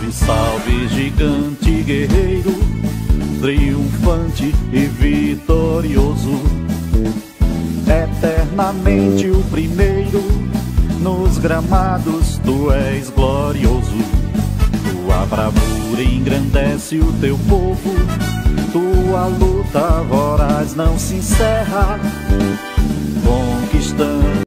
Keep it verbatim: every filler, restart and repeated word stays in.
salve, gigante guerreiro, triunfante e vitorioso, eternamente o primeiro, nos gramados tu és glorioso. Tua bravura engrandece o teu povo, tua luta voraz não se encerra.